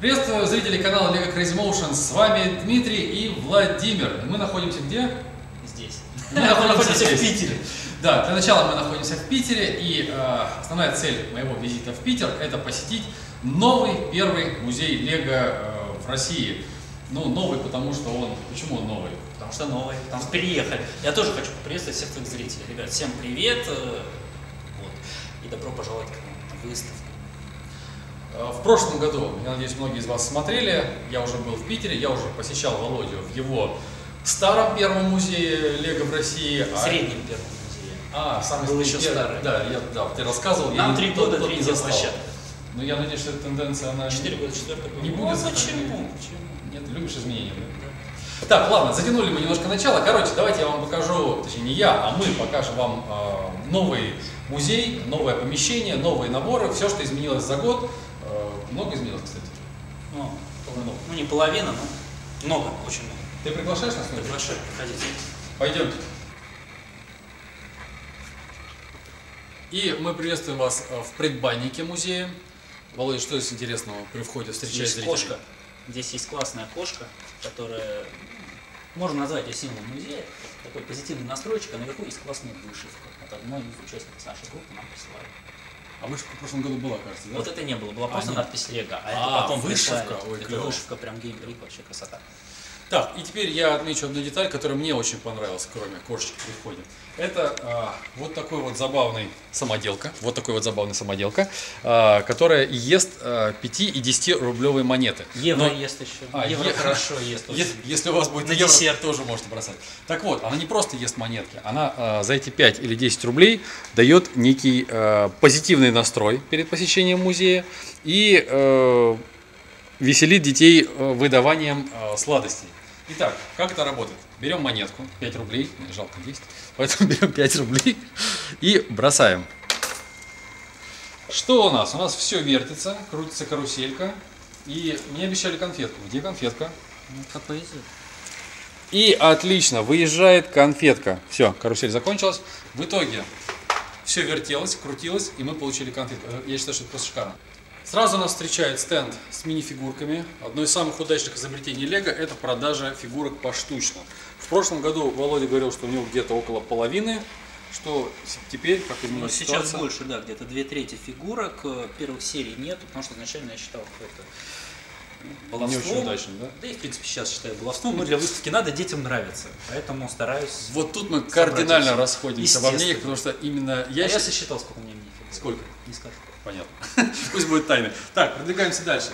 Приветствую зрителей канала Lego Crazy Motion. С вами Дмитрий и Владимир. Мы находимся где? Здесь. Мы находимся в Питере. Да, для начала мы находимся в Питере, и основная цель моего визита в Питер – это посетить новый первый музей Лего в России. Ну, новый, потому что он… Почему он новый? Потому что новый, потому что переехали. Я тоже хочу поприветствовать всех твоих зрителей. Ребят, всем привет. Вот. И добро пожаловать к нам на выставку. В прошлом году, я надеюсь, многие из вас смотрели, я уже был в Питере, я уже посещал Володю в его старом первом музее Лего в России. Среднем первом музее. Самый был еще старый. Да, ты рассказывал. Нам 3 года, 3 площадка. Но я надеюсь, что эта тенденция, она 4 года, 4 года. не будет. Почему? Нет, любишь изменения, да? Так, ладно, затянули мы немножко начало. Короче, давайте я вам покажу, точнее не я, а мы покажем вам новый музей, новое помещение, новые наборы, все, что изменилось за год. Много изменилось, кстати? Ну, не половина, но много, очень много. Ты приглашаешь нас? Приглашаю, приходите. Пойдемте. И мы приветствуем вас в предбаннике музея. Володя, что здесь интересного при входе встречает зрителей? Кошка. Здесь есть классная кошка, которая, можно назвать ее символом музея. Такой позитивный настройчик, а наверху есть классная вышивка. Это одной из участников нашей группы нам присылали. А вышивка в прошлом году была, кажется, да? Вот это не было, была просто надпись Лего, а это потом вышивка. Ой, это вышивка прям геймплей, вообще красота. Так, и теперь я отмечу одну деталь, которая мне очень понравилась, кроме кошечки при входе. Это вот такой вот забавный самоделка, которая ест 5 и 10 рублевые монеты. Евро ест еще, евро хорошо ест. Если у вас будет на евро, десерт тоже можете бросать. Так вот, она не просто ест монетки, она за эти 5 или 10 рублей дает некий позитивный настрой перед посещением музея и веселит детей выдаванием сладостей. Итак, как это работает? Берем монетку, 5 рублей, жалко 10, поэтому берем 5 рублей и бросаем. Что у нас? У нас все вертится, крутится каруселька, и мне обещали конфетку. Где конфетка? Как повезет. И отлично, выезжает конфетка. Все, карусель закончилась. В итоге все вертелось, крутилось, и мы получили конфетку. Я считаю, что это просто шикарно. Сразу нас встречает стенд с мини-фигурками. Одно из самых удачных изобретений Лего – это продажа фигурок поштучно. В прошлом году Володя говорил, что у него где-то около половины, что теперь, как изменилась ситуация. Сейчас больше, да, где-то 2/3 фигурок. Первых серий нету, потому что изначально я считал, что это баловство. Не очень удачно, да? Да и в принципе сейчас считаю баловством, но для выставки надо, детям нравится. Поэтому стараюсь. Вот тут мы кардинально расходимся во мнениях, потому что именно я сосчитал, сколько у меня мини-фигурок. Сколько? Не скажу. Понятно. Пусть будет тайной. Так, продвигаемся дальше.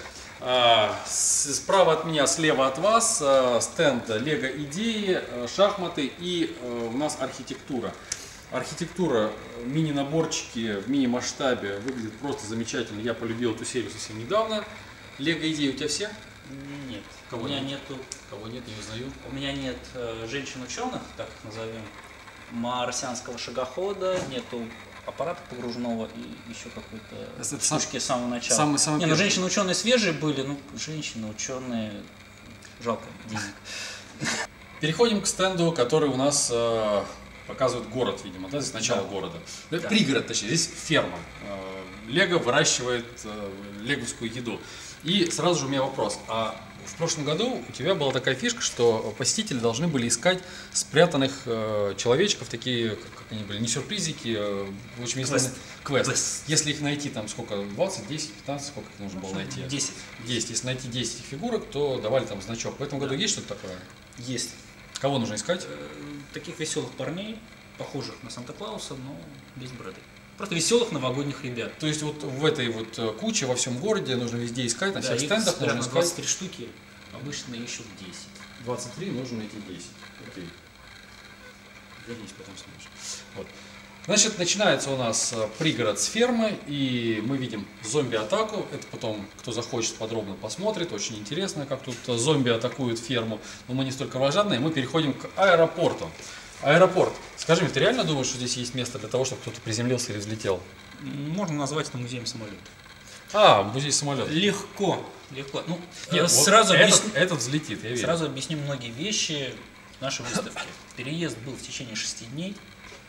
Справа от меня, слева от вас стенд Лего идеи, шахматы и у нас архитектура. Архитектура, мини-наборчики в мини-масштабе выглядит просто замечательно. Я полюбил эту серию совсем недавно. Лего идеи у тебя все? Нет. Кого у меня нет? нету. Кого нет, не узнаю. У меня нет женщин-ученых, так их назовем, марсианского шагохода, нету аппарата погружного и еще какой-то штучки с самого начала. Самый ну женщины-ученые свежие были, ну женщины-ученые, жалко денег. Переходим к стенду, который у нас показывает город, видимо, да, здесь начало города. Да. Пригород, точнее, здесь ферма. Лего выращивает леговскую еду. И сразу же у меня вопрос. В прошлом году у тебя была такая фишка, что посетители должны были искать спрятанных человечков, такие, как они были, не сюрпризики, в общем, квест. Если их найти, там сколько, 20, 10, 15, сколько их нужно было найти? 10. 10. Если найти 10 фигурок, то давали там значок. В этом году есть что-то такое? Есть. Кого нужно искать? Таких веселых парней, похожих на Санта-Клауса, но без бороды. Просто веселых новогодних ребят. То есть вот в этой вот куче во всем городе нужно везде искать, на всех стендах нужно искать. 23 штуки, обычно ищут 10. 23, нужно найти 10. Окей. Вернись, потом снимешь. Вот. Значит, начинается у нас пригород с фермы, и мы видим зомби-атаку. Это потом, кто захочет, подробно посмотрит. Очень интересно, как тут зомби атакуют ферму. Но мы не столь кровожадные. Мы переходим к аэропорту. Аэропорт. Скажи мне, ты реально думаешь, что здесь есть место для того, чтобы кто-то приземлился или взлетел? Можно назвать это музеем самолета. Музей самолета. Легко. Ну, нет, сразу вот этот взлетит, я верю. Сразу объясню многие вещи нашей выставки. Переезд был в течение 6 дней.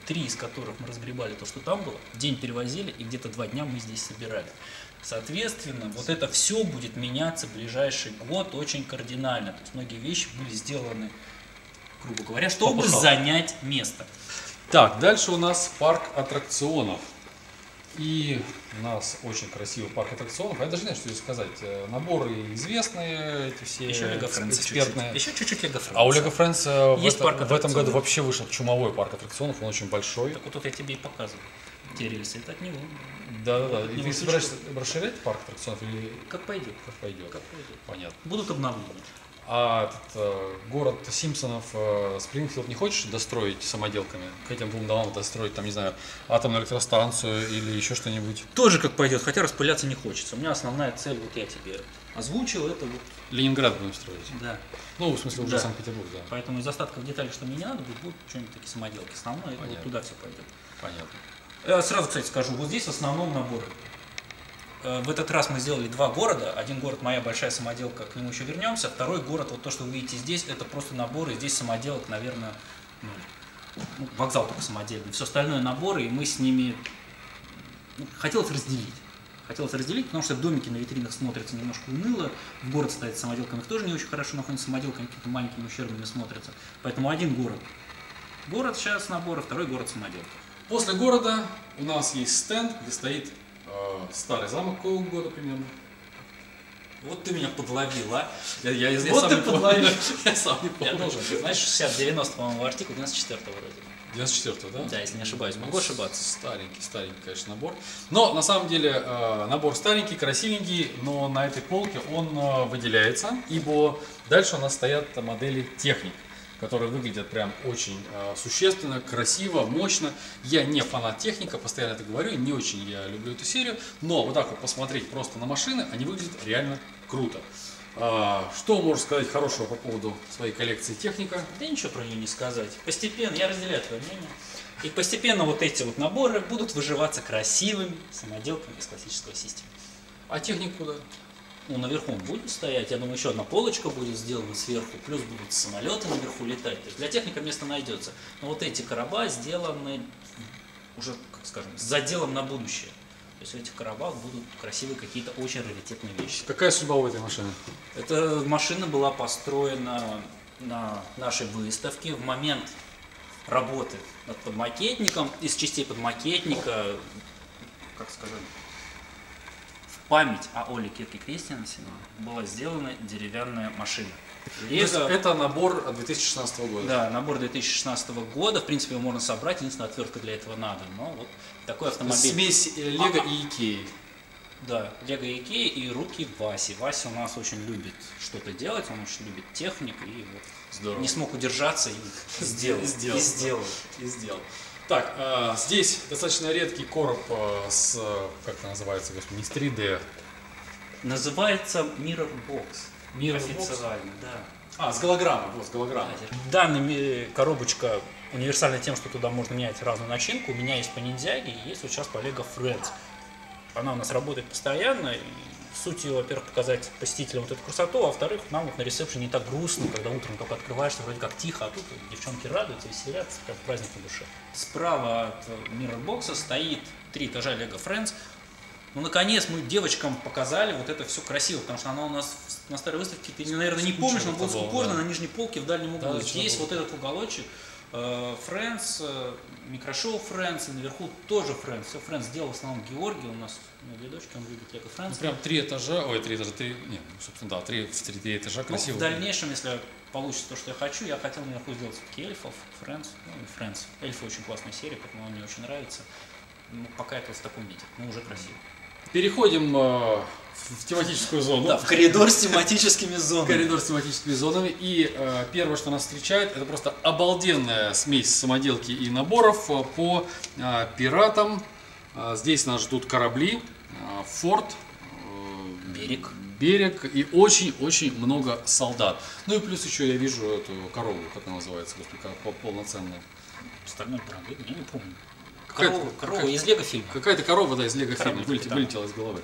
3 из которых мы разгребали то, что там было, день перевозили, и где-то 2 дня мы здесь собирали. Соответственно, вот это все будет меняться в ближайший год очень кардинально. То есть многие вещи были сделаны, грубо говоря, чтобы занять место. Так, дальше у нас парк аттракционов. И у нас очень красивый парк аттракционов. Я даже не знаю, что здесь сказать. Наборы известные, эти все еще Лего Френдс экспертные. Еще чуть-чуть Лего Френдс. А у Лего Френдс в этом году аттракционов. вообще вышел чумовой парк аттракционов, он очень большой. Так вот тут я тебе и показываю. Те рельсы, это от него. Да-да-да. И Не ты собираешься расширять парк аттракционов или Как пойдет. как пойдет? Как пойдет. Понятно. Будут обновления. А город Симпсонов, Спрингфилд, не хочешь достроить самоделками? К этим двум домам достроить, там, не знаю, атомную электростанцию или еще что-нибудь? Тоже как пойдет, хотя распыляться не хочется. У меня основная цель, вот я тебе озвучил, это вот. Ленинград будем строить. Да. Ну, в смысле, уже Да. Санкт-Петербург, да. Поэтому из остатков деталей, что мне не надо, будут что-нибудь такие самоделки. Основное, это вот туда все пойдет. Понятно. Сразу, кстати, скажу, вот здесь в основном наборы. В этот раз мы сделали 2 города. Один город моя большая самоделка, к нему еще вернемся. Второй город, вот то, что вы видите здесь, это просто наборы. Здесь самоделок, наверное, вокзал только самодельный. Все остальное наборы, и мы с ними хотелось разделить. Хотелось разделить, потому что домики на витринах смотрятся немножко уныло. В город ставить самоделками тоже не очень хорошо, находятся самоделками какими-то маленькими ущербными смотрятся. Поэтому один город. Город сейчас наборы, второй город самоделка. После города у нас есть стенд, где стоит старый замок, какого года примерно? Вот ты меня подловил, а? Я Вот сам ты не помню. подловил. Я сам не Я помню. должен, ты знаешь, 60-90, по-моему, артикул 94-го вроде. 94-го, да? Да, если не ошибаюсь, могу ошибаться. Старенький, конечно, набор. Но на самом деле набор старенький, красивенький, но на этой полке он выделяется, ибо дальше у нас стоят модели техник, которые выглядят прям очень существенно, красиво, мощно. Я не фанат техника, постоянно это говорю, не очень я люблю эту серию, но вот так вот посмотреть просто на машины, они выглядят реально круто. Что можно сказать хорошего по поводу своей коллекции техника? Да ничего про нее не сказать. Постепенно, я разделяю твое мнение. И постепенно вот эти вот наборы будут выживаться красивыми самоделками из классического системы. А техник куда? Ну, наверху он будет стоять, я думаю, еще одна полочка будет сделана сверху, плюс будут самолеты наверху летать. То есть для техника место найдется. Но вот эти короба сделаны уже, как скажем, с заделом на будущее. То есть в этих коробах будут красивые какие-то очень раритетные вещи. Какая судьба у этой машины? Эта машина была построена на нашей выставке в момент работы над подмакетником. Из частей подмакетника, как скажем, в память о Оле Кирке Кристиансене была сделана деревянная машина. Это набор 2016 года. Да, набор 2016 года. В принципе, его можно собрать, единственная отвертка для этого надо. Но вот такой автомобиль. Смесь Лего и Икеи. Да, Лего и Икеи и руки Васи. Вася у нас очень любит что-то делать, он очень любит техник и вот Здорово. не смог удержаться и сделал. Так, здесь достаточно редкий короб с, как это называется, господи, не с 3D. Называется Mirror Box. Mirror Официально, да. С голограммой, вот, с голограммой. Данная коробочка универсальна тем, что туда можно менять разную начинку. У меня есть по ниндзяге и есть вот сейчас по Lego Friends. Она у нас работает постоянно. И суть ее, во-первых, показать посетителям вот эту красоту, а во-вторых, нам вот на ресепшене не так грустно, когда утром только открываешься, вроде как тихо, а тут девчонки радуются, веселятся, как праздник на душе. Справа от Mirror Box стоит 3 этажа Lego Friends. Ну, наконец, мы девочкам показали вот это все красиво, потому что оно у нас на старой выставке, ты, наверное, не помнишь, он был скукожен на нижней полке в дальнем углу. Да, здесь вот этот уголочек, Friends, микрошоу Friends, и наверху тоже Friends. Все Friends сделал в основном Георгий, у нас две дочки, он любит Lego Friends. Ну, прям 3 этажа, нет, собственно, да, 3 этажа красиво. В дальнейшем, если получится то, что я хочу, я хотел наверху сделать все-таки эльфов, Friends, ну и Friends. Эльфы очень классная серия, поэтому она мне очень нравится. Ну, пока это в таком виде, но уже красиво. Переходим в тематическую зону. Да, в коридор с тематическими зонами. Коридор с тематическими зонами. И первое, что нас встречает, это просто обалденная смесь самоделки и наборов по пиратам. Здесь нас ждут корабли, форт, берег и очень-очень много солдат. Ну и плюс еще я вижу эту корову, как она называется, полноценная. Остальное правда, я не помню. Корова Из Лего фильма. Какая-то корова, да, из Лего фильма вылетела из головы.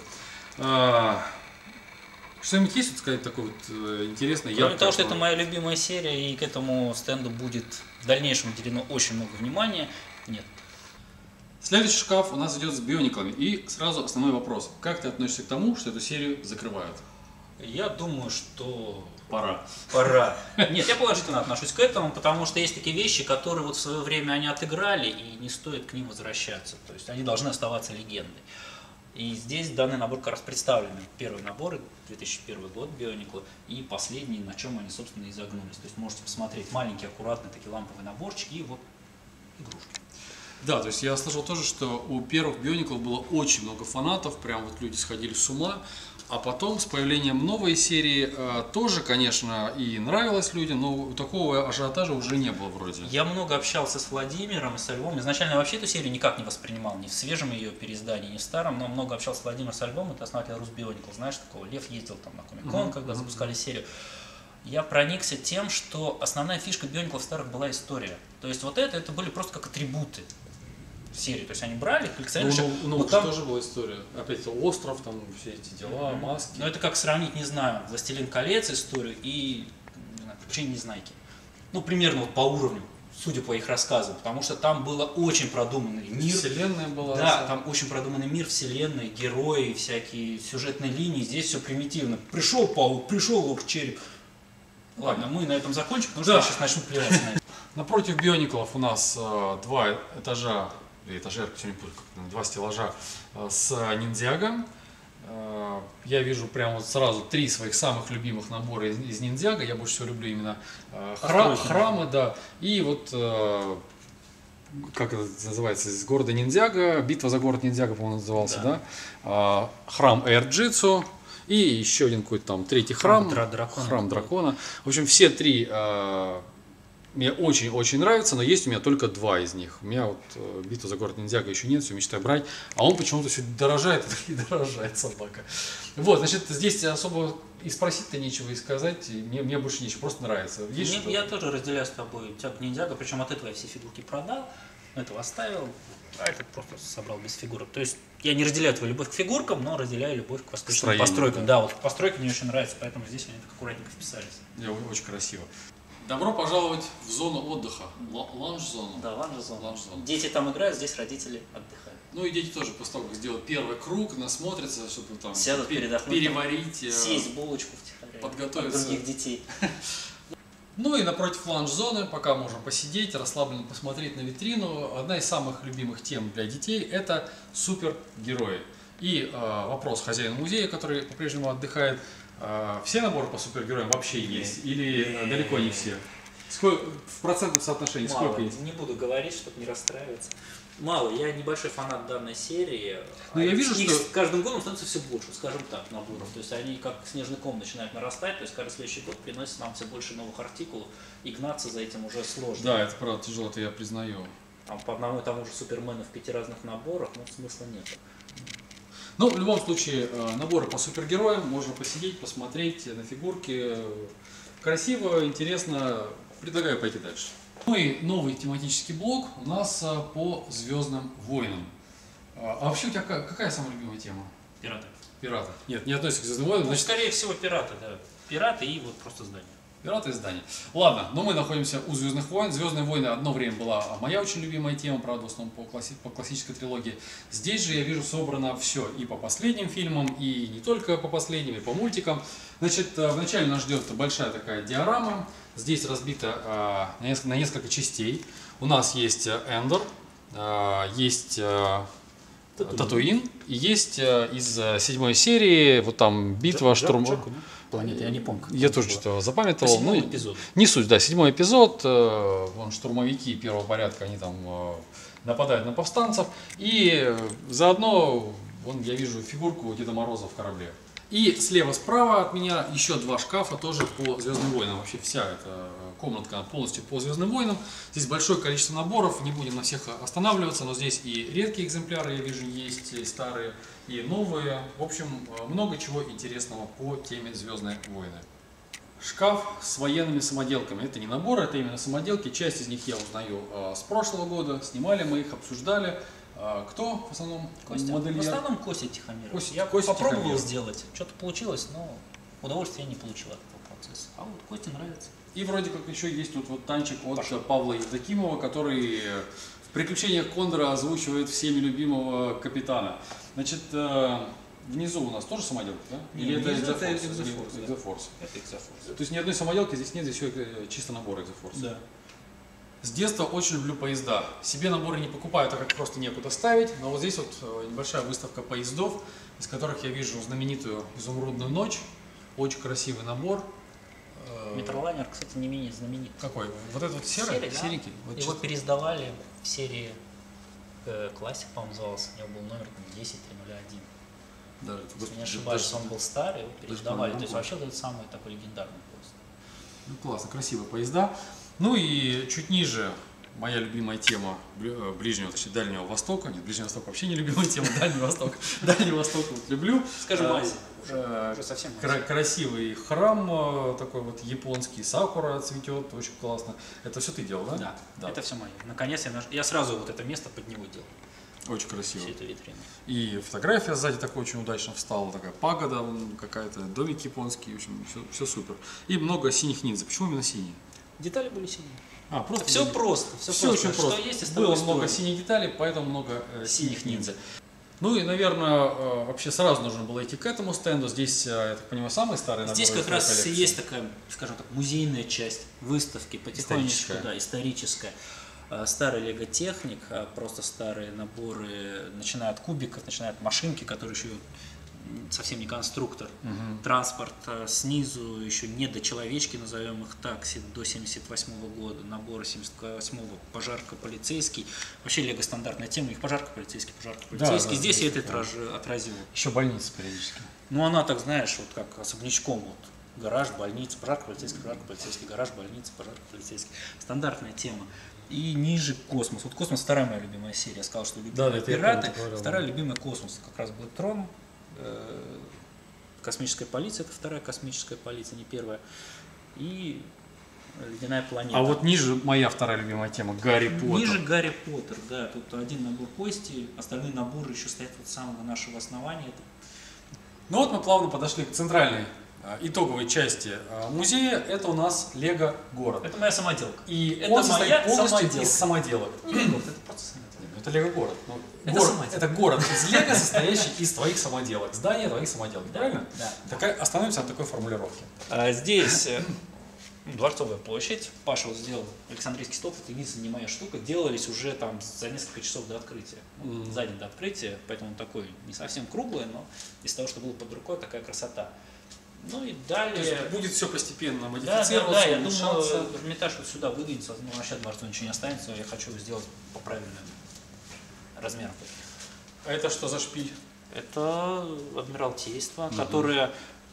Что-нибудь есть, сказать, такое вот интересное? Кроме того, что это моя любимая серия, и к этому стенду будет в дальнейшем уделено очень много внимания. Нет. Следующий шкаф у нас идет с биониклами. И сразу основной вопрос. Как ты относишься к тому, что эту серию закрывают? Я думаю, что Пора. пора. Нет, я положительно отношусь к этому, потому что есть такие вещи, которые вот в свое время они отыграли, и не стоит к ним возвращаться. То есть они должны оставаться легендой. И здесь данный набор как раз представлены. Первый набор, 2001 год, Бионикла, и последний, на чем они, собственно, и загнулись. То есть можете посмотреть маленькие, аккуратные такие ламповые наборчики и вот игрушки. Да, то есть я слышал тоже, что у первых биониклов было очень много фанатов, прям вот люди сходили с ума. А потом с появлением новой серии тоже, конечно, и нравилось людям, но такого ажиотажа уже не было вроде. Я много общался с Владимиром и со Львом. Изначально я вообще эту серию никак не воспринимал, ни в свежем ее переиздании, ни в старом, но много общался с Владимиром, со Львом, это основатель Русбионикл, знаешь такого, Лев ездил там на Комик-кон, когда запускали серию. Я проникся тем, что основная фишка Биониклов старых была история. То есть вот это были просто как атрибуты серии, то есть они брали, коллекционировали. Ну, вот там тоже была история. Опять остров, там все эти дела, маски. Но это как сравнить, не знаю, «Властелин колец» историю и «Приключения Незнайки». Ну, примерно вот по уровню, судя по их рассказам, потому что там было очень продуманный мир. Вселенная была. Да, там очень продуманный мир, вселенная, герои, всякие сюжетные линии. Здесь все примитивно. Пришел паук, пришел орк-череп. Ладно, мы на этом закончим, потому что я сейчас начну плеваться на это. Напротив биониклов у нас два этажа, сегодня будет, два стеллажа с ниндзяго. Я вижу прямо вот сразу три своих самых любимых набора из ниндзяго. Я больше всего люблю именно храмы, да. И вот, как это называется, из города Ниндзяго, битва за город Ниндзяго, по-моему, назывался, да? Храм Эрджитсу. И еще один какой-то там третий храм дракона. В общем, все три мне очень-очень нравятся, но есть у меня только два из них. У меня вот битва за город Ниндзяго еще нет, все мечтаю брать. А он почему-то все дорожает и дорожает, собака. Вот, значит, здесь особо и спросить-то нечего, и сказать. Мне больше нечего, просто нравится. Я тоже разделяю с тобой тягу Ниндзяго, причем от этого я все фигурки продал, этого оставил, а этот просто собрал без фигурок. То есть я не разделяю твою любовь к фигуркам, но разделяю любовь к восточным постройкам. Да, вот постройки мне очень нравятся, поэтому здесь они так аккуратненько вписались. Очень красиво. Добро пожаловать в зону отдыха, лаунж-зону. Да, лаунж-зону. Дети там играют, здесь родители отдыхают. Ну и дети тоже после того, как сделают первый круг, насмотрятся, чтобы там сядут переварить, съесть булочку втихаря, подготовиться. От других детей. Ну и напротив лаунж-зоны, пока можем посидеть, расслабленно посмотреть на витрину. Одна из самых любимых тем для детей – это супергерои. И вопрос хозяина музея, который по-прежнему отдыхает. Все наборы по супергероям вообще есть? Или далеко не все? В процентном соотношении мало, сколько есть? Не буду говорить, чтобы не расстраиваться. Мало, я небольшой фанат данной серии. Но я вижу, что с каждым годом становится все больше, скажем так, наборов. То есть они как снежный ком начинают нарастать, то есть каждый следующий год приносит нам все больше новых артикулов, и гнаться за этим уже сложно. Да, это правда тяжело, это я признаю. А по одному и тому же Супермену в 5 разных наборах, ну, смысла нет. Ну, в любом случае, наборы по супергероям, можно посидеть, посмотреть на фигурки. Красиво, интересно. Предлагаю пойти дальше. Ну и новый тематический блок у нас по Звездным войнам. А вообще у тебя какая самая любимая тема? Пираты. Пираты. Нет, не относится к Звездным войнам. Значит, скорее всего, пираты, да. Пираты и вот просто здания. Пираты и здания. Ладно, но мы находимся у Звездных войн. Звездные войны одно время была моя очень любимая тема, правда, в основном по классической трилогии. Здесь же я вижу собрано все и по последним фильмам, и не только по последним, и по мультикам. Значит, вначале нас ждет большая такая диорама. Здесь разбита на несколько частей. У нас есть Эндор, есть Татуин, и есть из 7 серии, вот там битва штурм. Планеты, я не помню. Я тоже что-то запамятовал. 7-й эпизод. Не суть, да, 7-й эпизод. Вон штурмовики первого порядка, они там нападают на повстанцев. И заодно, вон я вижу фигурку Деда Мороза в корабле. И слева-справа от меня еще два шкафа тоже по Звездным войнам. Вообще вся эта комнатка полностью по Звездным войнам. Здесь большое количество наборов, не будем на всех останавливаться, но здесь и редкие экземпляры, я вижу, есть, и старые, и новые. В общем, много чего интересного по теме Звездные войны. Шкаф с военными самоделками. Это не набор, это именно самоделки. Часть из них я узнаю с прошлого года. Снимали мы их, обсуждали. Кто в основном модельер? В основном Костя Тихомиров. Я Костя попробовал Тихомиров сделать, что-то получилось, но удовольствия я не получил от этого процесса. А вот Косте нравится. И вроде как еще есть тут вот танчик от Павла Евдокимова, который в приключения Кондора озвучивает всеми любимого капитана. Значит, внизу у нас тоже самоделка, да? Или это Exoforce? Это Exoforce. То есть ни одной самоделки здесь нет, здесь все чисто набор Exoforce. Да. С детства очень люблю поезда. Себе наборы не покупаю, так как просто некуда ставить. Но вот здесь вот небольшая выставка поездов, из которых я вижу знаменитую «Изумрудную ночь». Очень красивый набор. Метролайнер, кстати, не менее знаменит. Какой? Вот этот вот серый? Да? Серенький? Вот Его пересдавали в серии Classic, по-моему, назывался. У него был номер 10301. Даже, Если не ошибаюсь, он был старый, его пересдавали. То есть вообще это самый такой легендарный поезд. Ну, классно, красивые поезда. Ну и чуть ниже моя любимая тема Ближнего, точнее Дальнего Востока. Нет, Ближний Восток вообще не любимая тема, Дальний Восток. Дальний Восток вот люблю. Скажем, Азия. Уже совсем красивый храм, такой вот японский, сакура цветет, очень классно. Это все ты делал, да? Да, это все мое. Наконец я сразу вот это место под него делал. Очень красиво. Все это витрины. И фотография сзади такой очень удачно встала, такая пагода какая-то, домик японский, в общем, все супер. И много синих ниндзя. Почему именно синие? Детали были синие. Просто все просто. Все очень просто. Что есть, из было того много синих деталей, поэтому много синих ниндзя. Ну и, наверное, вообще сразу нужно было идти к этому стенду. Здесь, я так понимаю, самые старые наборы. Здесь как раз и есть такая, скажем так, музейная часть выставки, потихонечку, историческая. Старый Лего Техник, просто старые наборы, начиная от кубиков, начиная от машинки, которые еще совсем не конструктор, транспорт снизу, еще не до человечки, назовем их так, до 78 года, наборы 78-го, пожарка полицейский, вообще Лего стандартная тема, их пожарка полицейский, Да, здесь я это отразил. Еще больница периодически. Ну она так, знаешь, вот как особнячком, вот гараж, больница, пожарка полицейский, гараж, больница, пожарка полицейский, стандартная тема. И ниже космос. Вот космос вторая моя любимая серия. Я сказал, что любимые пираты. Вторая любимая космос. Как раз Блэктрон, космическая полиция, это вторая космическая полиция, не первая. И Ледяная планета. А вот ниже моя вторая любимая тема, Гарри Поттер. Ниже Гарри Поттер, да. Тут один набор кости, остальные наборы еще стоят от самого нашего основания. Ну вот мы плавно подошли к центральной итоговой части музея. Это у нас Лего город. Это моя самоделка. И это он состоит полностью самоделка. из самоделок. Это просто самоделка. Это Лего город. Это город из Лего, состоящий из твоих самоделок. Здание твоих самоделок. Правильно? Да. Остановимся на такой формулировке. Здесь Дворцовая площадь. Паша вот сделал Александрийский столб. Это единственная не моя штука. Делались уже там за несколько часов до открытия. За день до открытия. Поэтому он такой не совсем круглый, но из того, что было под рукой, такая красота. Ну и далее... То есть будет все постепенно модифицироваться, Да, я думаю, Эрмитаж вот сюда выдвинется, но вообще дворцу ничего не останется, я хочу его сделать по правильным размерам. А это что за шпиль? Это Адмиралтейство, которое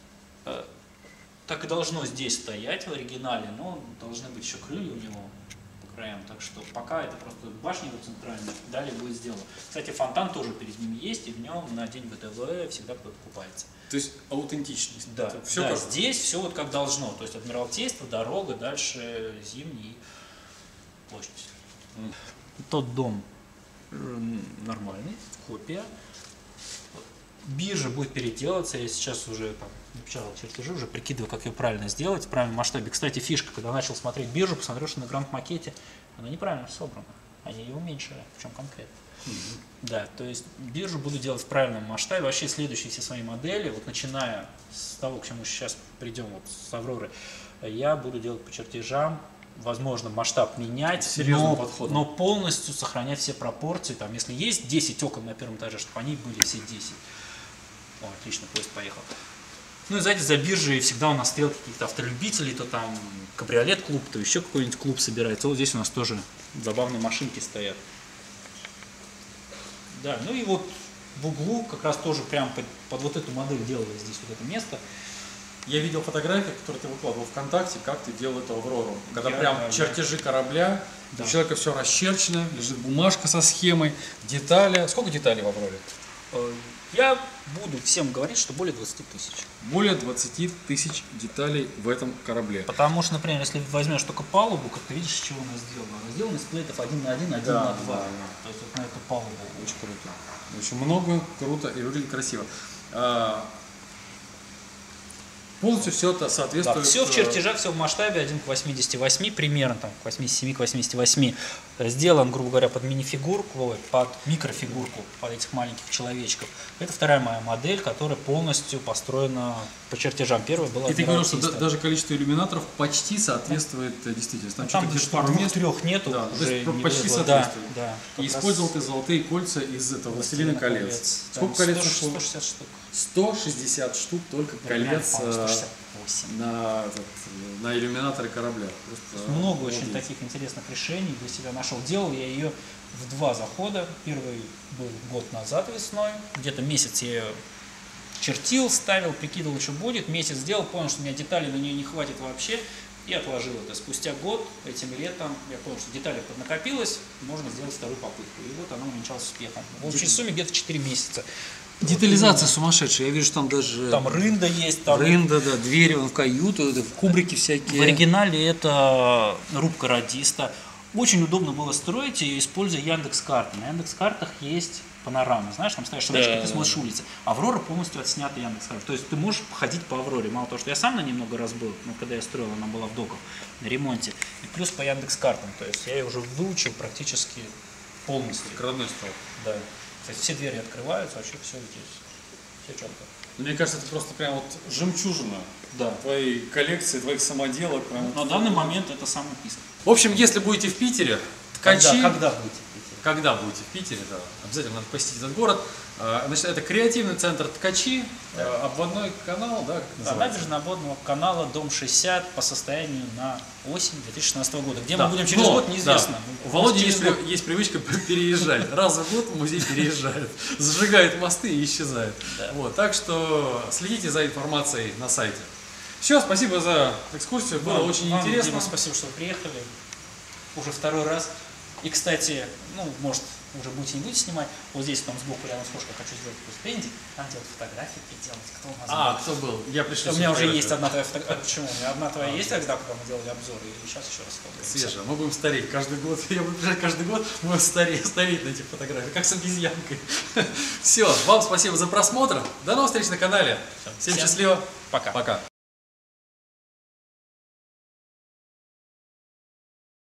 так и должно здесь стоять в оригинале, но должны быть еще крылья у него по краям, так что пока это просто башня его центральная, далее будет сделано. Кстати, фонтан тоже перед ним есть, и в нем на день ВТВ всегда кто-то купается. То есть аутентичность. Да, все да, как... здесь все вот как должно. То есть Адмиралтейство, дорога, дальше Зимний, площадь. Тот дом нормальный, копия. Биржа будет переделаться. Я сейчас уже напечатал чертежи, уже прикидываю, как ее правильно сделать в правильном масштабе. Кстати, фишка, когда начал смотреть биржу, посмотрел, что на гранд-макете она неправильно собрана. Они ее уменьшили, в чем конкретно. Да, то есть биржу буду делать в правильном масштабе. Вообще следующие все свои модели, вот начиная с того, к чему сейчас придем, вот с Авроры, я буду делать по чертежам, возможно, масштаб менять, серьезным подходом, но полностью сохранять все пропорции. Там, если есть 10 окон на первом этаже, чтобы они были все 10. О, отлично, поезд поехал. Ну и сзади за биржей всегда у нас стоят какие-то автолюбители, то там кабриолет-клуб, то еще какой-нибудь клуб собирается. Вот здесь у нас тоже забавные машинки стоят. Да, ну и вот в углу как раз тоже прям под вот эту модель делалось здесь вот это место. Я видел фотографии, которые ты выкладывал ВКонтакте, как ты делал эту Аврору. Когда прям чертежи корабля, у человека все расчерчено, лежит бумажка со схемой, детали. Сколько деталей в Авроре? Я буду всем говорить, что более 20 тысяч. Более 20 тысяч деталей в этом корабле. Потому что, например, если возьмешь только палубу, как ты видишь, из чего она сделана. Она сделана из плейтов 1 на 1, 1 на 2. То есть вот на эту палубу. Очень круто. Очень много, круто и выглядит красиво. Полностью все это соответствует... Да, все в чертежах, все в масштабе 1 к 88, примерно там, к 87, к 88. сделан, грубо говоря, под мини-фигурку, под микрофигурку, под этих маленьких человечков. Это вторая моя модель, которая полностью построена по чертежам. Первая была... И ты говорил, что даже количество иллюминаторов почти соответствует действительности. Там где пару мест, трех нету, да, уже не почти влезло. соответствует. Да, и использовал ты золотые кольца из этого «Властелина колец». Сколько колец? 160 штук. 160 штук только колец 168. на иллюминаторы корабля. Просто много очень таких интересных решений для себя нашел. Делал я ее в 2 захода. Первый был год назад весной. Где-то месяц я ее чертил, ставил, прикидывал, что будет. Месяц сделал, понял, что у меня деталей на нее не хватит вообще. И отложил это. Спустя год, этим летом, я понял, что деталей поднакопилось, можно сделать вторую попытку. И вот она увенчалась успехом. В общей сумме где-то 4 месяца. Детализация сумасшедшая. Я вижу, что там даже... Там рында есть. Там рында, да, двери в каюту, кубрики всякие. В оригинале это рубка радиста. Очень удобно было строить ее, используя Яндекс.Карты. На Яндекс.Картах есть панорама. Знаешь, там ставишь шашечки, ты смотришь улицы. Аврора полностью отснята Яндекс.Карты. То есть ты можешь ходить по Авроре. Мало того, что я сам на ней много раз был, но когда я строил, она была в доках, на ремонте. И плюс по Яндекс.Картам. То есть я ее уже выучил практически полностью. Как родной стал. Да. То есть все двери открываются, вообще все здесь. Все четко. Мне кажется, это просто прям вот жемчужина твоей коллекции, твоих самоделок. Прям. На данный момент это самый писк. В общем, если будете в Питере, ткачи... Когда будете в Питере? Когда будете в Питере, да, обязательно надо посетить этот город. Значит, это креативный центр ткачи, обводной канал, да? Набережная обводного канала, дом 60, по состоянию на осень 2016 года. Где да. мы будем через год, неизвестно. Да. У Володи есть привычка переезжать. Раз в год в музей переезжает, зажигает мосты и исчезает. Да. Вот, так что следите за информацией на сайте. Все, спасибо за экскурсию, было очень интересно. Дима, спасибо, что вы приехали. Уже второй раз. И, кстати, ну, может, уже будете не будете снимать, вот здесь там сбоку рядом с кошкой хочу сделать такой стенди, там делать фотографии, делать, кто у нас был. Кто был? Я пришел. У меня уже есть одна твоя фотография. Почему? У меня одна твоя есть тогда, когда мы делали обзор, и сейчас еще раз фотографируемся. Свежая. Мы будем стареть каждый год. Я буду приезжать каждый год, мы будем стареть на этих фотографиях, как с обезьянкой. Все, вам спасибо за просмотр. До новых встреч на канале. Всем счастливо. Пока. Пока.